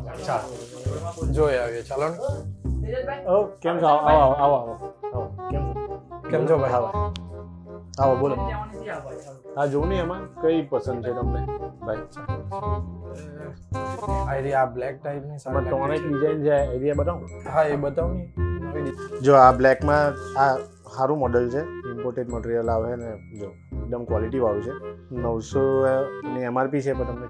ભાઈ ચાલ જોઈ આવીએ ચાલો ને ઓ કેમ છો આવો કેમ છો ભાઈ આવો બોલો હા જો ને એમાં કઈ પસંદ છે તમને ભાઈ આ બ્લેક ટાઈપ ની આમાં ત્રણ એક ડિઝાઇન છે એરિયા બતાવો હા એ બતાવ ને જો આ બ્લેક માં આ સારું મોડેલ છે ઇમ્પોર્ટેડ મટીરિયલ આવે ને જો એકદમ ક્વોલિટી વાળું છે 900 ની એમઆરપી છે પણ તમને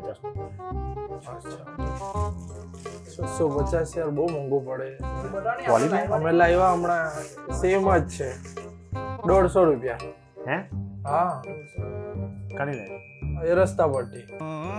650 યાર બહુ મોંઘું પડે ક્વોલિટી અમે લાવ્યા હમણાં સેમ જ છે 150 રૂપિયા હે હા કાઢી લે એ રસ્તા પરથી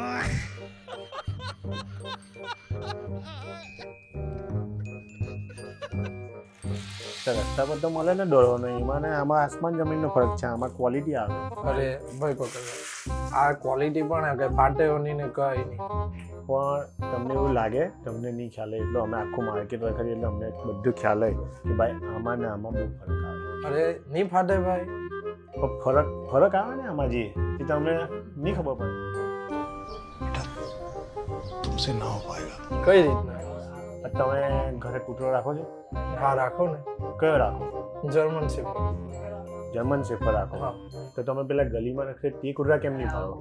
રસ્તા પર તો મળે ને દોડવો નહીં એમાં ને આમાં આસમાન જમીનનો ફરક છે આમાં ક્વોલિટી આવે અરે ભાઈ પકડ આ ક્વોલિટી પણ કે ફાટે નહીં ને કઈ નહીં પણ તમને એવું લાગે તમને નહીં ખ્યાલ હોય એટલે અમે આખું માર્કેટ રખડીએ એટલે અમને બધું ખ્યાલ હોય કે ભાઈ આમાં ને આમાં બહુ ફરક આવે અરે નહીં ફાટે ભાઈ પણ ફરક આવે ને આમાં જે એ તમને નહીં ખબર પડે तुमसे ना हो पाएगा કઈ રીતના તમે ઘરે કૂતરો રાખો છો હા રાખો ને કયો રાખો જર્મન શેફર્ડ જર્મન શેફર્ડ રાખો હા તો તમે પેલા ગલીમાં રખે તે કૂતરા કેમ નહીં પાડો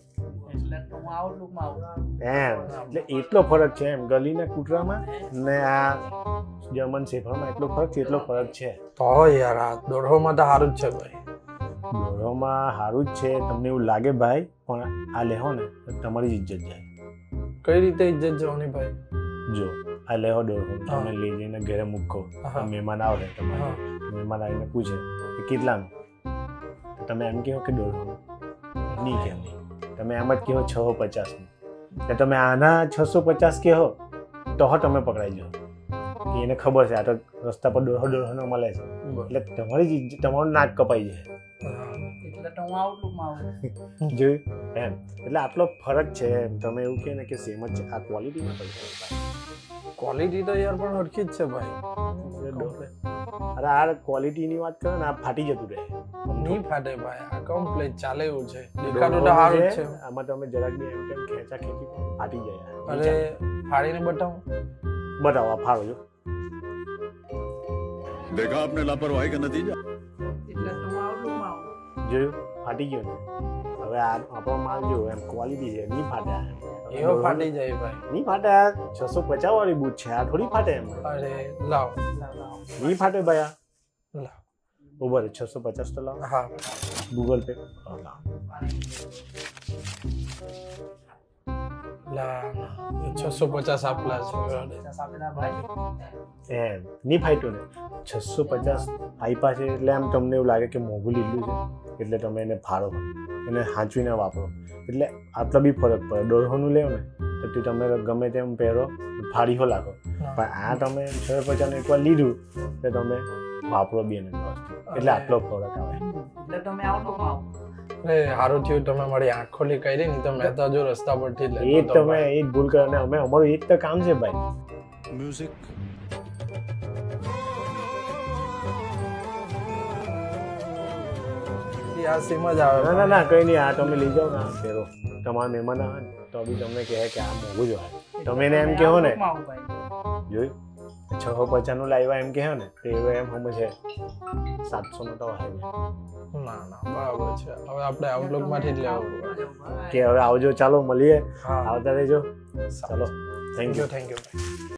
એમ એટલે એટલો ફરક છે એમ ગલીના કૂતરામાં ને આ જર્મન શેફર્ડમાં એટલો ફરક છે તો યાર આ દોઢોમાં તો સારું જ છે ભાઈ દોડોમાં સારું જ છે તમને એવું લાગે ભાઈ પણ આ લેહો ને તો તમારી જ ઇજ્જત જાય કઈ રીતે ઇજ્જત જવાની ભાઈ જો આ લેહો દોડો તમે લઈ જઈને ઘરે મૂકો મહેમાન આવે તમારે મહેમાન આવીને પૂછે કે કેટલાનું તમે એમ કહો કે દોડવાનું નહીં કેમ તમે એમ જ કહો 650નું ને તમે આના 650 કહો તો તમે પકડાઈ જાઓ કે એને ખબર છે આ તો રસ્તા પર દોડવાનો મળે છે એટલે તમારી તમારું નાક કપાઈ જાય જોયું એમ એટલે આટલો ફરક છે એમ તમે એવું કહે ને કે સેમ જ છે આ ક્વોલિટીમાં પૈસા ક્વોલિટી તો યાર પણ ઓળખી જ છે ભાઈ અરે આ ક્વોલિટીની વાત કરે ને આ ફાટી જતું રહે નહીં ફાટે ભાઈ આ કમ્પ્લીટ ચાલે એવું છે દેખાડું તો સારું જ છે આમાં તમે જરાક બી એમ કેમ ખેંચા ખેંચી ફાટી જાય અરે ફાડીને બતાવો બતાવો આ ફાડો જો देखा आपने लापरवाही का नतीजा જોયું ફાટી ગયો ને હવે આ આપણો માલ જો એમ ક્વોલિટી છે નહીં ફાટે એવો ફાટી જાય ભાઈ નહીં ફાટે 650 વાળી બૂટ છે આ થોડી ફાટે એમ અરે લાવ નહીં ફાટે ભાઈ આ લાવ ઉભો રે 650 તો લાવ હા ગૂગલ પે લા 650 આપલા છે એમ નહીં ફાટ્યું ને 650 આપ્યા છે એટલે આમ તમને એવું લાગે કે મોંઘું લીધું છે એટલે તમે એને ફાળો એને હાંચવીને વાપરો એટલે આટલો બી ફરક પડે 150નું લેવો ને તો તે તમે ગમે તેમ પહેરો ફાડીઓ લાગો પણ આ તમે 650 એકવાર લીધું તો તમે વાપરો બી એને એટલે આટલો ફરક આવે એટલે તમે આઉટલુકમાં આવો અરે સારું થયું તમે મારી આંખ ખોલી કરી નહીં તો મેં તો જો રસ્તા પરથી જ એ તમે એ ભૂલ કરો ને અમે અમારું એક તો કામ છે ભાઈ म्यूजिक આ સીમ જ આવે ના ના કઈ નહીં આ તમે લઈ જાઓ ને ફેરો તમારા મહેમાન આવે ને તો બી તમને કહે કે આ મોંઘું જ હોય તમે એને એમ કહો ને જોયું 650 નું લાવ્યા એમ કહો ને તો એવો એમ હમ છે 700 નો તો હોય ના ના બરાબર છે હવે આપણે આઉટલુક માંથી જ લેવું કે હવે આવજો ચાલો મળીએ આવતા રહેજો ચાલો થેન્ક યુ થેન્ક યુ